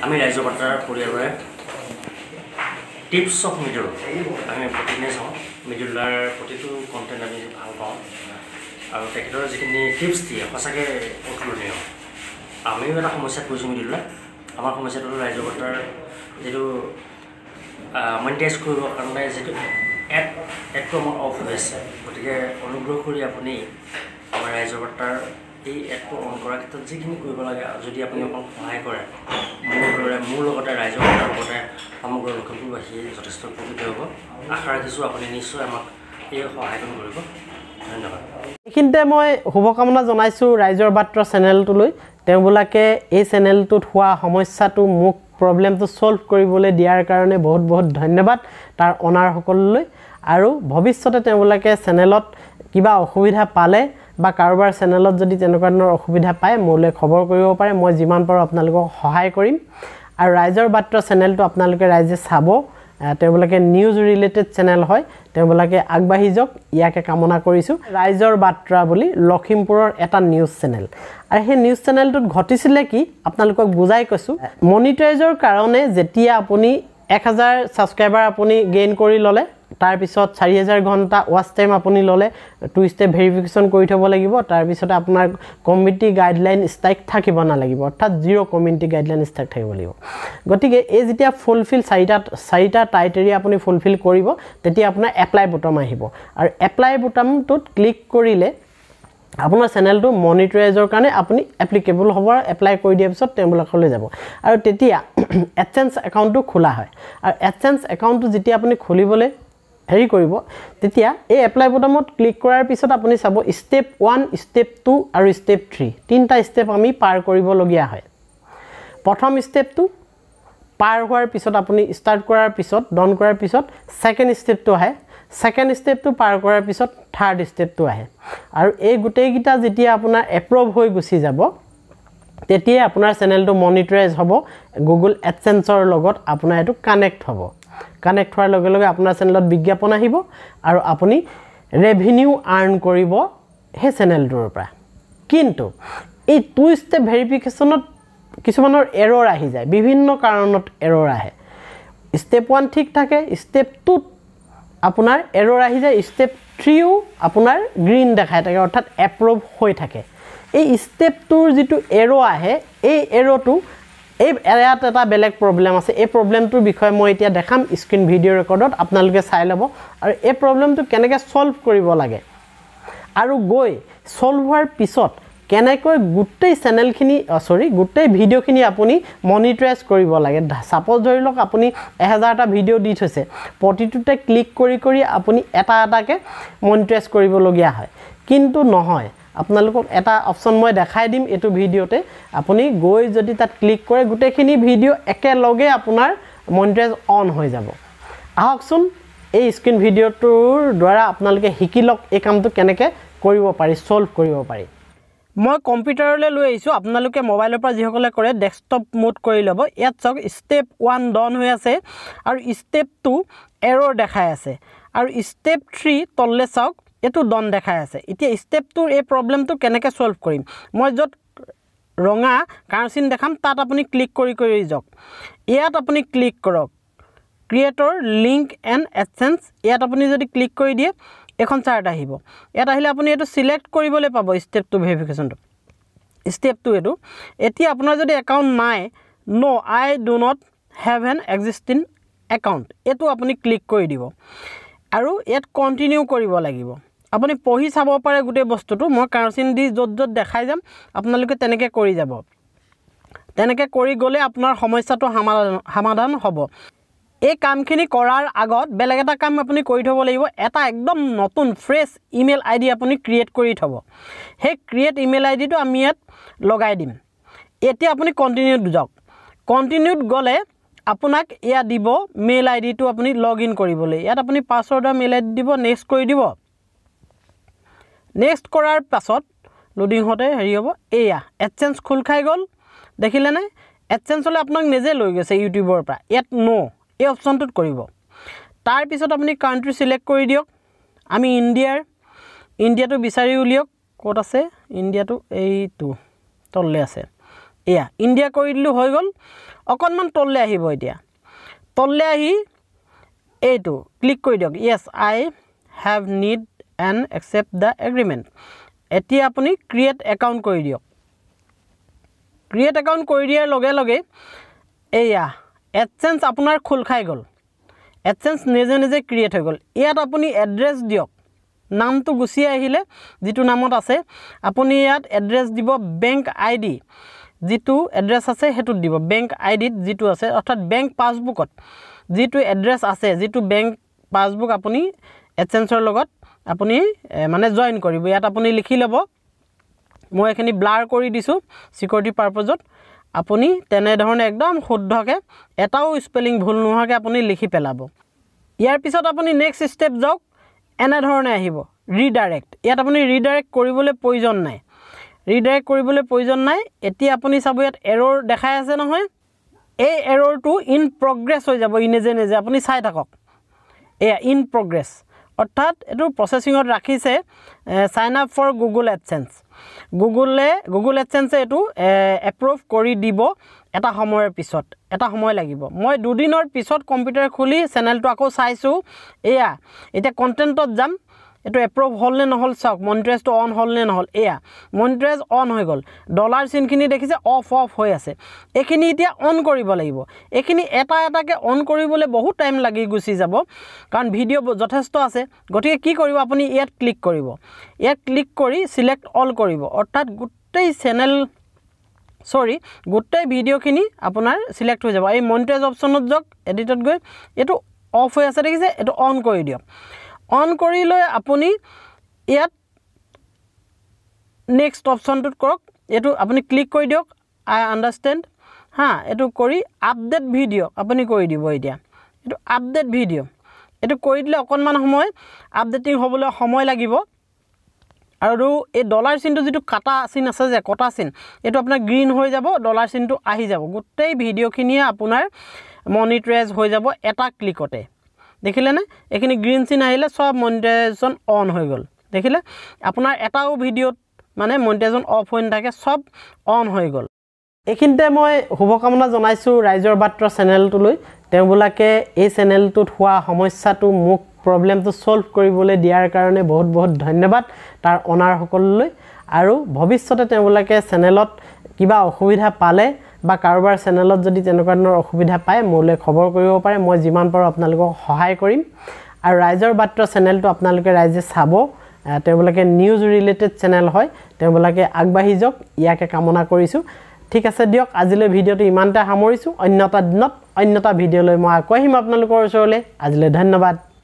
আমি ৰাইজৰ বাৰ্তাৰ পৰিয়ালৰে টিপছ অফ মিডল আমি প্ৰতিদিনে চাওঁ মিডুলাৰ প্ৰতিটো কণ্টেণ্ট আমি ভাল পাওঁ আৰু তেখেতৰ যিখিনি টিপছ দিয়ে সঁচাকৈ অতুলনীয় আমিও এটা সমস্যাত পৰিছোঁ মিডুলাৰ আমাৰ সমস্যাটো হ'ল ৰাইজৰ বাৰ্তাৰ যিটো মনিটাইজ কৰিবৰ কাৰণে যিটো এডটো আমাৰ অফ হৈ আছে গতিকে অনুগ্ৰহ কৰি আপুনি আমাৰ ৰাইজৰ বাৰ্তাৰ এই এডটো অন কৰাৰ ক্ষেত্ৰত যিখিনি কৰিব লাগে যদি আপুনি অকণ সহায় কৰে মোৰ লগতে ৰাইজৰ বাৰ্তাৰ লগতে সমগ্ৰ লখিমপুৰবাসী যথেষ্ট উপকৃত হ'ব আশা ৰাখিছোঁ আপুনি নিশ্চয় আমাক এই সহায়কন কৰিব ধন্যবাদ এইখিনিতে মই শুভকামনা জনাইছোঁ ৰাইজৰ বাৰ্তা চেনেলটোলৈ তেওঁবিলাকে এই চেনেলটোত হোৱা সমস্যাটো মোক প্ৰব্লেমটো সলভ কৰিবলৈ দিয়াৰ কাৰণে বহুত বহুত ধন্যবাদ তাৰ অনাৰসকললৈ আৰু ভৱিষ্যতে তেওঁবিলাকে চেনেলত কিবা অসুবিধা পালে বা কাৰোবাৰ চেনেলত যদি তেনেকুৱা ধৰণৰ অসুবিধা পায় মোলৈ খবৰ কৰিব পাৰে মই যিমান পাৰোঁ আপোনালোকক সহায় কৰিম আৰু ৰাইজৰ বাৰ্তা চেনেলটো আপোনালোকে ৰাইজে চাব তেওঁবিলাকে নিউজ ৰিলেটেড চেনেল হয় তেওঁবিলাকে আগবাঢ়ি যাওক ইয়াকে কামনা কৰিছোঁ ৰাইজৰ বাৰ্তা বুলি লখিমপুৰৰ এটা নিউজ চেনেল আৰু সেই নিউজ চেনেলটোত ঘটিছিলে কি আপোনালোকক বুজাই কৈছোঁ মনিটাইজৰ কাৰণে যেতিয়া আপুনি 1000 ছাবস্ক্ৰাইবাৰ আপুনি গেইন কৰি ল'লে তাৰপিছত 4000 ঘণ্টা ৱাচ টাইম আপুনি ল'লে 2 ষ্টেপ ভেৰিফিকেশ্যন কৰি থ'ব লাগিব তাৰপিছতে আপোনাৰ কমিউনিটি গাইডলাইন ষ্ট্ৰাইক থাকিব নালাগিব অৰ্থাৎ জিৰ' কমিউনিটি গাইডলাইন ষ্ট্ৰাইক থাকিব লাগিব গতিকে এই যেতিয়া ফুলফিল চাৰিটা ক্ৰাইটেৰিয়া আপুনি ফুলফিল কৰিব তেতিয়া আপোনাৰ এপ্লাই বুটাম আহিব আৰু এপ্লাই বুটামটোত ক্লিক কৰিলে আপোনাৰ চেনেলটো মনিটৰাইজৰ কাৰণে আপুনি এপ্লিকেবল হ'ব আৰু এপ্লাই কৰি দিয়াৰ পিছত তেওঁবিলাকলৈ যাব আৰু তেতিয়া AdSense একাউণ্টটো খোলা হয় আৰু AdSense একাউণ্টটো যেতিয়া আপুনি খুলিবলৈ হেৰি কৰিব তেতিয়া এই এপ্লাই বুটামত ক্লিক কৰাৰ পিছত আপুনি চাব ষ্টেপ 1 ষ্টেপ 2 আৰু ষ্টেপ 3 তিনিটা ষ্টেপ আমি পাৰ কৰিবলগীয়া হয় প্ৰথম ষ্টেপটো পাৰ হোৱাৰ পিছত আপুনি ষ্টাৰ্ট কৰাৰ পিছত ডন কৰাৰ পিছত সেকেন্ড ষ্টেপটো আহে সেকেন্ড ষ্টেপটো পাৰ কৰাৰ পিছত থাৰ্ড ষ্টেপটো আহে আৰু এই গোটেইকেইটা যেতিয়া আপোনাৰ এপ্ৰুভ হৈ গুচি যাব তেতিয়া আপোনাৰ চেনেলটো মনিটৰাইজ হ'ব গুগল এডসেন্সৰ লগত আপোনাৰ এটো কানেক্ট হ'ব কানেক্ট হোৱাৰ লগে লগে আপোনাৰ চেনেলত বিজ্ঞাপন আহিব আৰু আপুনি ৰেভিনিউ আৰ্ন কৰিব হে চেনেলটোৰ পৰা কিন্তু এই 2 ষ্টেপ ভেৰিফিকেশ্যনত কিছুমানৰ এৰৰ আহি যায় বিভিন্ন কাৰণত এৰৰ আহে ষ্টেপ 1 ঠিক থাকে ষ্টেপ 2 আপোনাৰ এৰৰ আহি যায় ষ্টেপ 3ও আপোনাৰ গ্ৰীন দেখাই থাকে অৰ্থাৎ এপ্ৰুভ হৈ থাকে এই ষ্টেপ 2ৰ যেটো এৰো আহে এই এৰোটো এই এৰিয়াত এটা বেলেগ প্ৰবলেম আছে এই প্ৰবলেমটোৰ বিষয়ে মই এতিয়া দেখাম স্ক্ৰিন ভিডিও ৰেকৰ্ডত আপোনালোকে চাই ল'ব আৰু এই প্ৰবলেমটো কেনেকৈ সলভ কৰিব লাগে আৰু গৈ সলভ হোৱাৰ পিছত কেনেকৈ গোটেই চেনেলখিনি গোটেই ভিডিওখিনি আপুনি মনিটৰাইজ কৰিব লাগে সাপোজ ধৰি লওক আপুনি 1000টা ভিডিও দি থৈছে প্ৰতিটোতে ক্লিক কৰি কৰি আপুনি এটা এটাকে মনিটৰাইজ কৰিবলগীয়া হয় কিন্তু নহয় আপোনালোকক এটা অপচন মই দেখাই দিম এটো ভিডিওতে আপুনি গৈ যদি তাত ক্লিক কৰে গোটেইখিনি ভিডিও একেলগে আপোনাৰ মনিটৰাইজ অন হৈ যাব আহকচোন এই স্ক্ৰিন ভিডিওটোৰ দ্বাৰা আপোনালোকে শিকি লওক এই কামটো কেনেকৈ কৰিব পাৰি সলভ কৰিব পাৰি মই কম্পিউটাৰলৈ লৈ আহিছোঁ আপোনালোকে মোবাইলৰ পৰা যিসকলে কৰে ডেস্কটপ মোড কৰি ল'ব ইয়াত চাওক ষ্টেপ 1 ডন হৈ আছে আৰু ষ্টেপ 2 এৰৰ দেখাই আছে আৰু ষ্টেপ 3 তললে চাওক এটো ডন দেখাই আছে এতিয়া ষ্টেপ 2 এই প্ৰবলেমটো কেনেকৈ সলভ কৰিম মই যত ৰঙা কাৰ্চিন দেখাম তাত আপুনি ক্লিক কৰি কৰি যাওক ইয়াত আপুনি ক্লিক কৰক ক্ৰিয়েটৰ লিংক এণ্ড এডসেন্স ইয়াত আপুনি যদি ক্লিক কৰি দিয়ে এখন চাৰ্ট আহিব ইয়াত আহিলে আপুনি এটো সিলেক্ট কৰিবলৈ পাব ষ্টেপ 2 ভেৰিফিকেশ্যনটো ষ্টেপ 2 এটো এতিয়া আপোনাৰ যদি একাউণ্ট নাই no I do not have an existing account এটো আপুনি ক্লিক কৰি দিব আৰু ইয়াত কন্টিনিউ কৰিব লাগিব আপুনি পঢ়ি চাব পাৰে গোটেই বস্তুটো মই কাৰ্চিন দি যত যত দেখাই যাম আপোনালোকে তেনেকৈ কৰি যাব তেনেকৈ কৰি গলে আপোনাৰ সমস্যাটো সমাধান হ'ব এই কামখিনি কৰাৰ আগত বেলেগ এটা কাম আপুনি কৰি থব লাগিব এটা একদম নতুন ফ্ৰেশ ইমেইল আইডি আপুনি ক্ৰিয়েট কৰি থব হে ক্ৰিয়েট ইমেইল আইডিটো আমি ইয়াত লগাই দিম এতিয়া আপুনি কন্টিনিউত যাওক কন্টিনিউত গলে আপোনাক ইয়া দিব মেইল আইডিটো আপুনি লগইন কৰিবলৈ ইয়াত আপুনি পাসওয়াৰ্ড আৰু মেইল আইডি দিব নেক্সট কৰি দিব নেক্সট কৰাৰ পাছত লোডিং হতে হেৰি হ'ব এয়া AdSense খোল খাই গল দেখিলে নে AdSense হলে আপোনাক নিজে লৈ গৈছে ইউটিউবৰ পৰা ইয়াত নো এই অপচনটোত কৰিব তাৰ পিছত আপুনি কান্ট্ৰি সিলেক্ট কৰি দিয়ক আমি ইণ্ডিয়াটো বিচাৰি উলিয়ক ক'ত আছে ইণ্ডিয়াটো এইটো তললে আছে এয়া ইণ্ডিয়া কৰি দিলু হৈ গল অকণমান তললৈ আহিব এতিয়া তললৈ আহি এইটো ক্লিক কৰি দিয়ক yes I have need and accept the agreement এতিয়া আপুনি ক্ৰিয়েট একাউণ্ট কৰি দিয়ক ক্ৰিয়েট একাউণ্ট কৰি দিয়াৰ লগে লগে এয়া AdSense আপোনাৰ খোল খাই গ'ল AdSense নিজে নিজে ক্ৰিয়েট হৈ গ'ল ইয়াত আপুনি এড্ৰেছ দিয়ক নামটো গুচি আহিলে যিটো নামত আছে আপুনি ইয়াত এড্ৰেছ দিব বেংক আইডি যিটো এড্ৰেছ আছে হেতুত দিব বেংক আইডিত যিটো আছে অৰ্থাৎ বেংক পাছবুকত যিটো এড্ৰেছ আছে যিটো বেংক পাছবুক আপুনি AdSenseৰ লগত আপুনি মানে জয়েন কৰিব ইয়াত আপুনি লিখি ল'ব মই এখিনি ব্লাৰ কৰি দিছো সিকিউৰিটি পাৰপজত আপুনি তেনে ধৰণে একদম শুদ্ধকে এটাও স্পেলিং ভুল নোহোৱাকে আপুনি লিখি পেলাব ইয়াৰ পিছত আপুনি নেক্সট স্টেপ যাওক এনে ধৰণে আহিব ৰিডাইৰেক্ট ইয়াত আপুনি ৰিডাইৰেক্ট কৰিবলৈ প্ৰয়োজন নাই ৰিডাইৰেক্ট কৰিবলৈ প্ৰয়োজন নাই এতিয়া আপুনি চাব ইয়াত এৰৰ দেখাই আছে নহয় এই এৰৰটো ইন প্ৰগ্ৰেছ হৈ যাব নিজে নিজে আপুনি চাই থাকক এয়া ইন প্ৰগ্ৰেছ অৰ্থাৎ এটো প্ৰসেসিংত ৰাখিছে sign up for Google AdSense Google AdSense এটো এপ্ৰুভ কৰি দিব এটা সময়ৰ পিছত এটা সময় লাগিব মই দুদিনৰ পিছত কম্পিউটাৰ খুলি চেনেলটো আকৌ চাইছো এয়া এটা কন্টেন্টত যাম এটো এপ্ৰুভ হল নে নহল চাওক মনিটাইজটো অন হল নে নহল এয়া মনিটাইজ অন হৈ গল ডলাৰ চিনখিনি দেখিছে অফ হৈ আছে এখিনি এতিয়া অন কৰিব লাগিব এখিনি এটা এটাকে অন কৰিবলৈ বহুত টাইম লাগি গুছি যাব কাৰণ ভিডিও যথেষ্ট আছে গতিকে কি কৰিব আপুনি ইয়াত ক্লিক কৰিব ইয়াত ক্লিক কৰি সিলেক্ট অল কৰিব অৰ্থাৎ গোটেই চেনেল গোটেই ভিডিওখিনি আপোনাৰ সিলেক্ট হৈ যাব এই মনিটাইজ অপচনত যাওক এডিটত গৈ এটো অফ হৈ আছে দেখিছে এটো অন কৰি দিয়ক অন কৰি লৈ আপুনি ইয়াত নেক্সট অপচনটোত কৰক এটো আপুনি ক্লিক কৰি দিয়ক আই আন্ডাৰস্ট্যান্ড এটো কৰি আপডেট ভিডিও আপুনি কৰি দিব এতিয়া এটো আপডেট ভিডিও এটো কৰি দিলে অকনমান সময় আপডেটিং হ'বলৈ সময় লাগিব আৰু এই ডলাৰ চিনটো যেটো কাটা চিন আছে যে কটা চিন এটো আপোনাৰ গ্ৰীন হৈ যাব ডলাৰ চিনটো আহি যাব গোটেই ভিডিওখিনি আপোনাৰ মনিটাইজ হৈ যাব এটা ক্লিকতে দেখিলে না এখিনি গ্ৰীন চিন আহিলে সব মনিটাইজেশন অন হৈ গল দেখিলে আপোনাৰ এটাও ভিডিওত মানে মনিটাইজেশন অফ হৈ নাথাকে সব অন হৈ গল এখিনতে মই শুভকামনা জনাইছো ৰাইজৰ বাত্ৰ চেনেলটোলৈ তেওঁবলাকে এই চেনেলটোত হোৱা সমস্যাটো মুক প্ৰবলেমটো সলভ কৰিবলৈ দিয়াৰ কাৰণে বহুত বহুত ধন্যবাদ তাৰ অনাৰ সকললৈ আৰু ভৱিষ্যতে তেওঁবলাকে চেনেলত কিবা অসুবিধা পালে বা কাৰোবাৰ চেনেলত যদি তেনেকুৱা ধৰণৰ অসুবিধা পায় মোলৈ খবৰ কৰিব পাৰে মই যিমান পাৰো আপোনালোকক সহায় কৰিম আৰু ৰাইজৰ বাত্ৰ চেনেলটো আপোনালোকে ৰাইজে চাব তেওঁবলাকে নিউজ ৰিলেটেড চেনেল হয় তেওঁবলাকে আগবাঢ়ি যাওক ইয়াকে কামনা কৰিছো ঠিক আছে দিয়ক আজিলৈ ভিডিওটো ইমানটা সামৰিছো অন্যটা দিনত অন্যটা ভিডিওলৈ মই আকৌ আহিম আপোনালোকৰ ওচৰলৈ আজিলৈ ধন্যবাদ